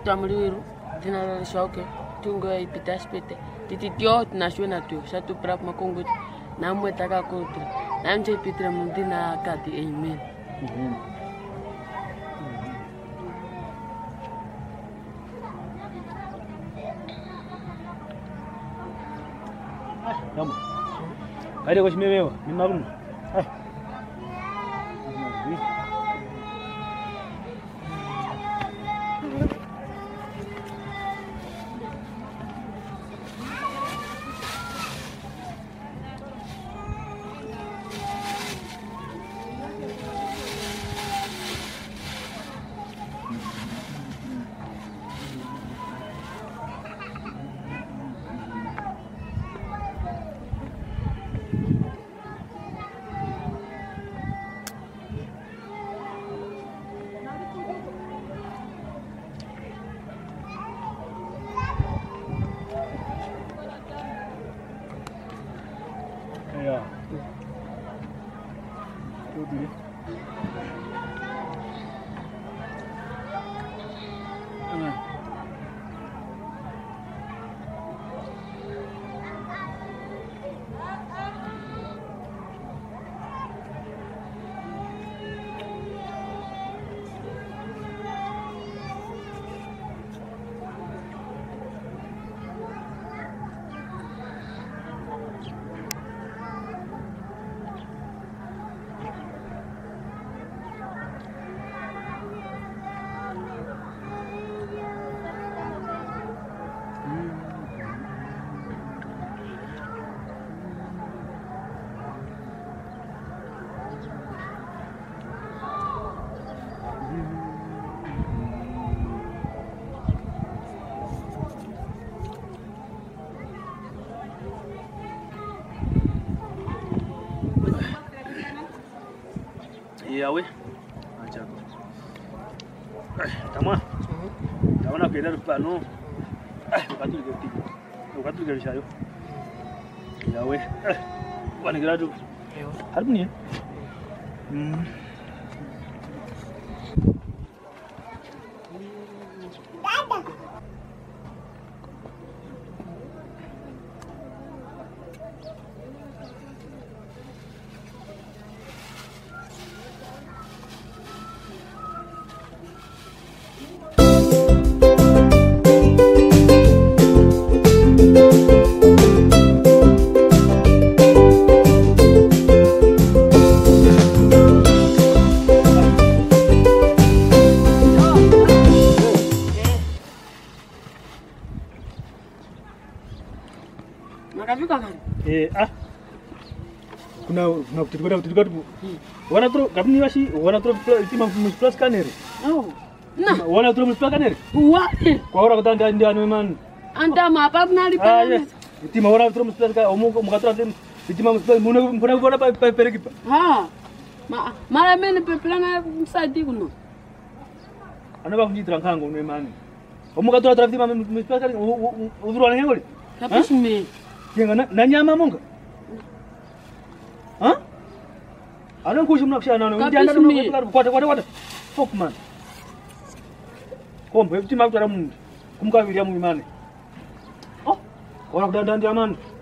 tuamliru tena shoke tungo ipita spete tititio tunashona tu shatu prap makongo na mwetaka kotra na mje pitra mundina kati amen. Namu. Ada kau semua memang. Ya. Itu dia. Yawe, aja aku. Tama. Tahu nak kena lupa no. Katu gerti. Katu gerti saya. Yawe. Wan geradu. Harus ni. Kuna kutuka tu. Wana tu kapni wasi, wana tu itu plus kaneri. Oh. Nah, wana tu plus kaneri. Wah. Kau orang kata anda memang. Anda apa nari pa? Yes. Itu mau orang tu plus kan, omu mengatakan itu mau plus muna pergi. Ha. Malah mana pelana sadi kuno. Anda bawa ni terangkan kau memang. Omu kata terus itu mau plus kan, uduran yang boleh. Tapi sumi. Yang nanya mama enggak? Hah? Ada yang kucing nak siapa nak? Jangan nak kuat. Fuck man. Kom, berarti mak cara kum kau video mana? Oh, orang dan dia man.